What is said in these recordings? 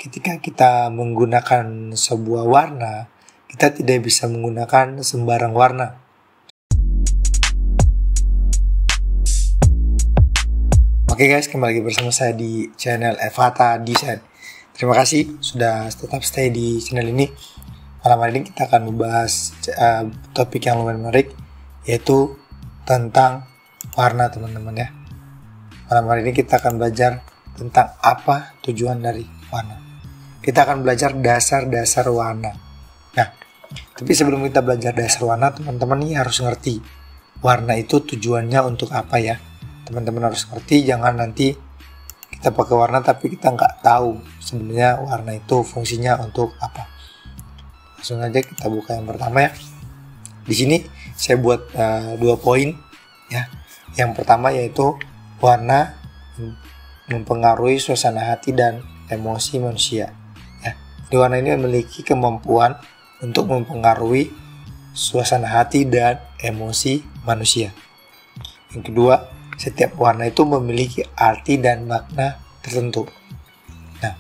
ketika kita menggunakan sebuah warna, kita tidak bisa menggunakan sembarang warna. Oke guys, kembali lagi bersama saya di channel Evata Design. Terima kasih sudah tetap stay di channel ini. Malam hari ini kita akan membahas topik yang lumayan menarik, yaitu tentang warna, teman-teman ya. Malam hari ini kita akan belajar tentang apa tujuan dari warna. Kita akan belajar dasar-dasar warna. Nah, tapi sebelum kita belajar dasar warna, teman-teman ini harus ngerti warna itu tujuannya untuk apa ya. Teman-teman harus ngerti, jangan nanti kita pakai warna tapi kita nggak tahu sebenarnya warna itu fungsinya untuk apa. Langsung aja kita buka yang pertama ya. Di sini saya buat 2 poin ya. Yang pertama yaitu warna mempengaruhi suasana hati dan emosi manusia. Ya. Di warna ini memiliki kemampuan untuk mempengaruhi suasana hati dan emosi manusia. Yang kedua, setiap warna itu memiliki arti dan makna tertentu. Nah,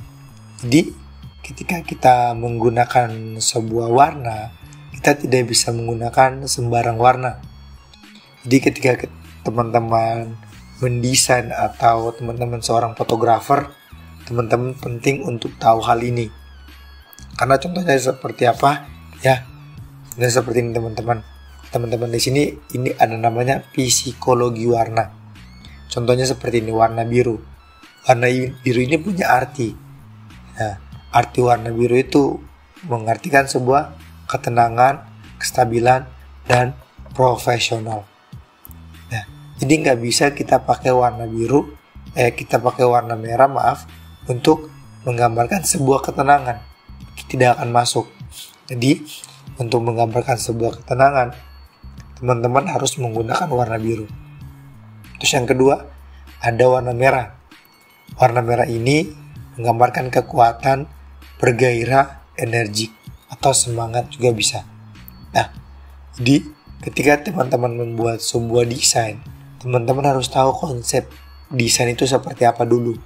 jadi ketika kita menggunakan sebuah warna, kita tidak bisa menggunakan sembarang warna. Jadi ketika teman-teman mendesain atau teman-teman seorang fotografer, teman-teman penting untuk tahu hal ini. Karena contohnya seperti apa? Ya, dan seperti ini teman-teman. Teman-teman di sini ini ada namanya psikologi warna. Contohnya seperti ini, warna biru. Warna biru ini punya arti. Nah, arti warna biru itu mengartikan sebuah ketenangan, kestabilan, dan profesional. Nah, jadi nggak bisa kita pakai warna biru, kita pakai warna merah, untuk menggambarkan sebuah ketenangan. Tidak akan masuk. Jadi, untuk menggambarkan sebuah ketenangan, teman-teman harus menggunakan warna biru. Terus yang kedua, ada warna merah. Warna merah ini menggambarkan kekuatan, bergairah, energik, atau semangat juga bisa. Nah, jadi ketika teman-teman membuat sebuah desain, teman-teman harus tahu konsep desain itu seperti apa dulu.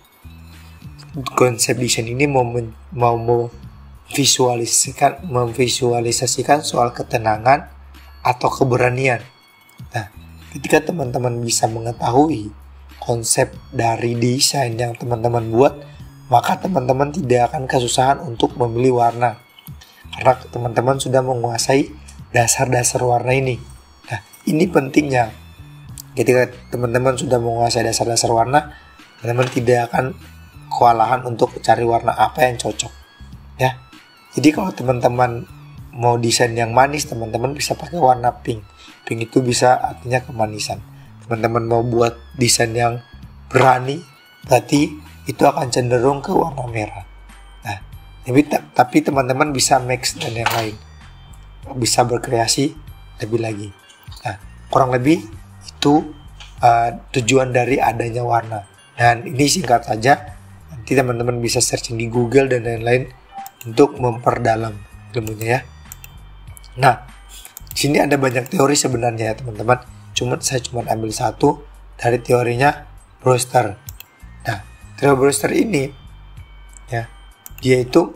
Konsep desain ini mau memvisualisasikan soal ketenangan atau keberanian. Nah, ketika teman-teman bisa mengetahui konsep dari desain yang teman-teman buat, maka teman-teman tidak akan kesusahan untuk memilih warna. Karena teman-teman sudah menguasai dasar-dasar warna ini. Nah, ini pentingnya. Ketika teman-teman sudah menguasai dasar-dasar warna, teman-teman tidak akan kewalahan untuk cari warna apa yang cocok. Ya. Jadi kalau teman-teman mau desain yang manis, teman-teman bisa pakai warna pink. Pink itu bisa artinya kemanisan. Teman-teman mau buat desain yang berani, berarti itu akan cenderung ke warna merah. Nah, tapi teman-teman bisa mix dan yang lain. Bisa berkreasi lebih lagi. Nah, kurang lebih itu tujuan dari adanya warna. Dan ini singkat saja. Nanti teman-teman bisa searching di Google dan lain-lain untuk memperdalam ilmunya ya. Nah, di sini ada banyak teori sebenarnya ya teman-teman. Saya cuma ambil satu dari teorinya Brewster. Nah, teori Brewster ini ya, dia itu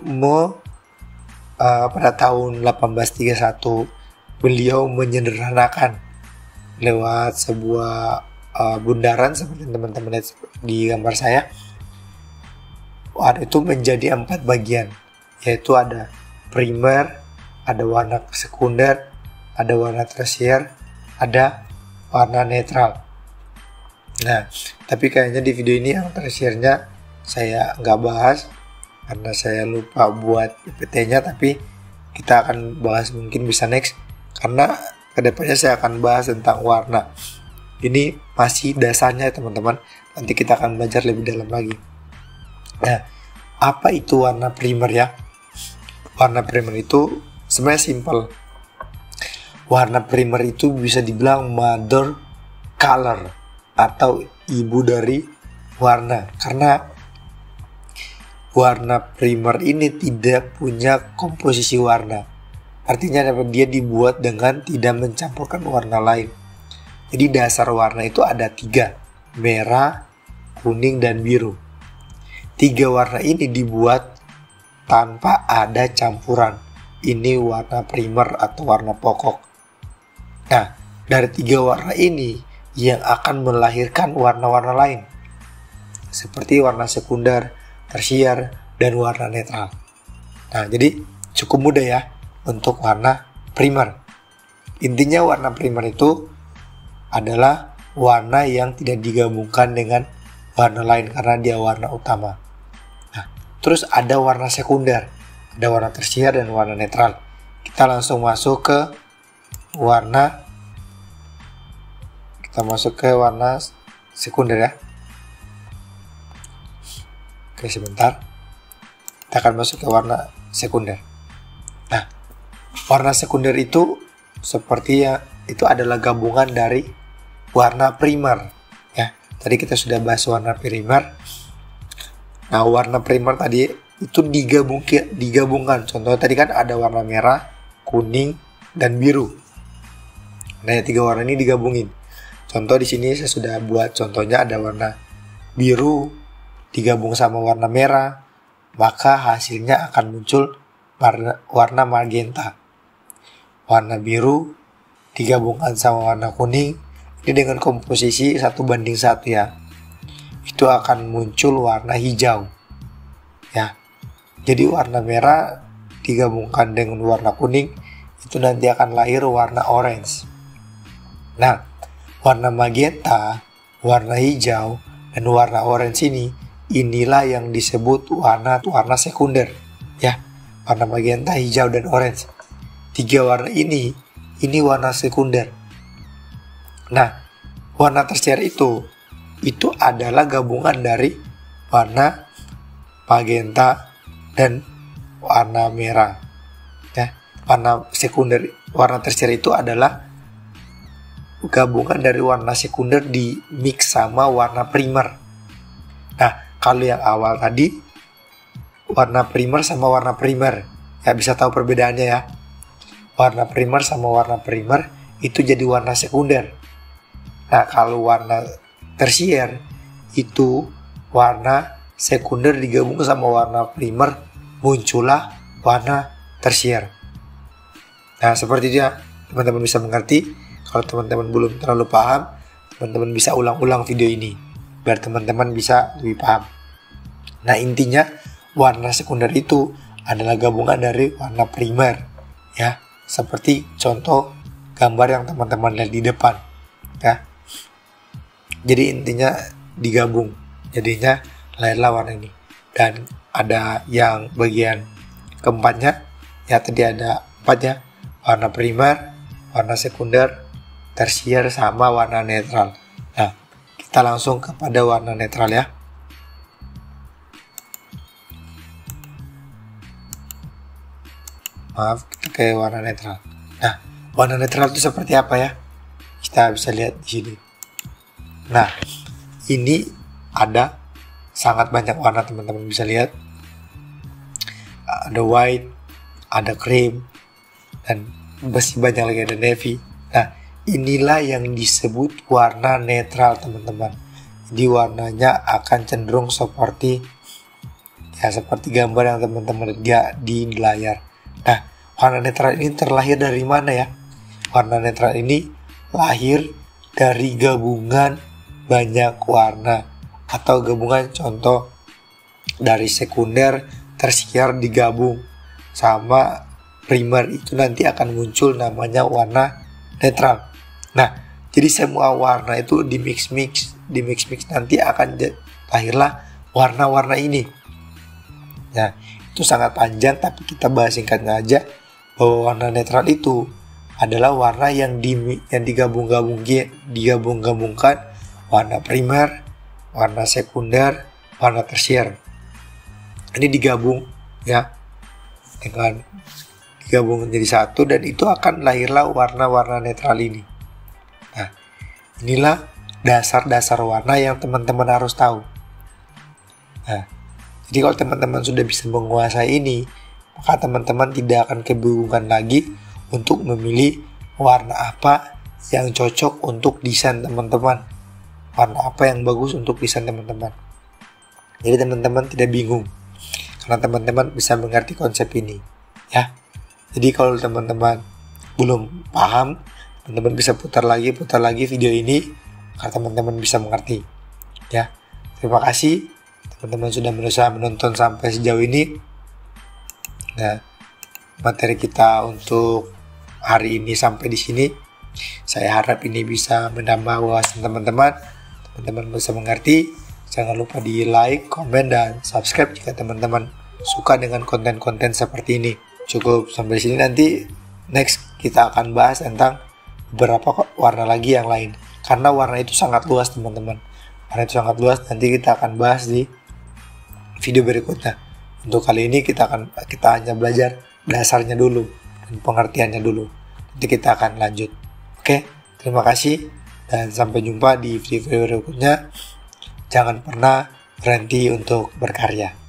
pada tahun 1831 beliau menyederhanakan lewat sebuah bundaran seperti teman-teman lihat di gambar saya. Warna itu menjadi 4 bagian, yaitu ada primer, ada warna sekunder, ada warna tersier, ada warna netral. Nah, tapi kayaknya di video ini yang tersiernya saya nggak bahas karena saya lupa buat PPT-nya, tapi kita akan bahas mungkin bisa next karena kedepannya saya akan bahas tentang warna. Ini masih dasarnya teman-teman, nanti kita akan belajar lebih dalam lagi. Nah, apa itu warna primer ya? Warna primer itu sebenarnya simple. Warna primer itu bisa dibilang mother color atau ibu dari warna, karena warna primer ini tidak punya komposisi warna. Artinya dia dibuat dengan tidak mencampurkan warna lain. Jadi dasar warna itu ada 3, merah, kuning, dan biru. tiga warna ini dibuat tanpa ada campuran. Ini warna primer atau warna pokok. Nah, dari tiga warna ini yang akan melahirkan warna-warna lain, seperti warna sekunder, tersier, dan warna netral. Nah, jadi cukup mudah ya untuk warna primer. Intinya warna primer itu adalah warna yang tidak digabungkan dengan warna lain karena dia warna utama. Nah, terus ada warna sekunder, ada warna tersier dan warna netral. Kita langsung masuk ke warna sekunder ya. Oke, sebentar. Kita akan masuk ke warna sekunder. Nah, warna sekunder itu sepertinya itu adalah gabungan dari warna primer ya. Tadi kita sudah bahas warna primer. Nah, warna primer tadi itu digabungkan. Contohnya tadi kan ada warna merah, kuning, dan biru. Nah, tiga warna ini digabungin. Contoh di sini saya sudah buat contohnya, ada warna biru digabung sama warna merah, maka hasilnya akan muncul warna magenta. Warna biru digabungkan sama warna kuning, ini dengan komposisi 1:1 ya. Itu akan muncul warna hijau. Ya. Jadi warna merah digabungkan dengan warna kuning, itu nanti akan lahir warna orange. Nah, warna magenta, warna hijau, dan warna orange inilah yang disebut warna sekunder ya. Warna magenta, hijau, dan orange. Tiga warna ini warna sekunder. Nah, warna tersier itu adalah gabungan dari warna magenta dan warna merah. Ya, warna tersier itu adalah gabungan dari warna sekunder di mix sama warna primer. Nah, kalau yang awal tadi warna primer sama warna primer, ya bisa tahu perbedaannya ya. Warna primer sama warna primer itu jadi warna sekunder. Nah, kalau warna tersier itu warna sekunder digabung sama warna primer, muncullah warna tersier. Nah, seperti itu ya, teman-teman bisa mengerti. Kalau teman-teman belum terlalu paham, teman-teman bisa ulang-ulang video ini biar teman-teman bisa lebih paham. Nah, intinya warna sekunder itu adalah gabungan dari warna primer ya, seperti contoh gambar yang teman-teman lihat di depan ya. Jadi intinya digabung, jadinya lahirlah warna ini. Dan ada yang bagian keempatnya ya, tadi ada 4 ya, warna primer, warna sekunder, tersier, sama warna netral. Nah, kita langsung kepada warna netral ya. Maaf, kita ke warna netral. Nah, warna netral itu seperti apa ya? Kita bisa lihat di sini. Nah, ini ada sangat banyak warna, teman-teman bisa lihat. Ada white, ada cream, dan masih banyak lagi, ada navy. Nah, inilah yang disebut warna netral, teman-teman. Jadi warnanya akan cenderung seperti gambar yang teman-teman lihat di layar. Nah, warna netral ini terlahir dari mana ya? Warna netral ini lahir dari gabungan banyak warna atau gabungan, contoh dari sekunder, tersier digabung sama primer, itu nanti akan muncul namanya warna netral. Nah, jadi semua warna itu di mix nanti akan lahirlah warna-warna ini. Nah, itu sangat panjang, tapi kita bahas singkatnya aja bahwa warna netral itu adalah warna yang digabungkan warna primer, warna sekunder, warna tersier. Ini digabung ya, dengan digabung menjadi satu, dan itu akan lahirlah warna-warna netral ini. Nah, inilah dasar-dasar warna yang teman-teman harus tahu. Nah, jadi kalau teman-teman sudah bisa menguasai ini, maka teman-teman tidak akan kebingungan lagi untuk memilih warna apa yang cocok untuk desain teman-teman, warna apa yang bagus untuk desain teman-teman. Jadi teman-teman tidak bingung, karena teman-teman bisa mengerti konsep ini, ya. Jadi kalau teman-teman belum paham, teman-teman bisa putar lagi video ini, agar teman-teman bisa mengerti, ya. Terima kasih teman-teman sudah berusaha menonton sampai sejauh ini. Nah, materi kita untuk hari ini sampai di sini. Saya harap ini bisa menambah wawasan teman-teman. Teman-teman bisa mengerti. Jangan lupa di like, komen, dan subscribe jika teman-teman suka dengan konten-konten seperti ini. Cukup sampai sini, nanti next kita akan bahas tentang beberapa warna lagi yang lain. Karena warna itu sangat luas teman-teman. Warna itu sangat luas, nanti kita akan bahas di video berikutnya. Untuk kali ini kita hanya belajar dasarnya dulu dan pengertiannya dulu. Nanti kita akan lanjut. Oke, terima kasih dan sampai jumpa di video berikutnya. Jangan pernah berhenti untuk berkarya.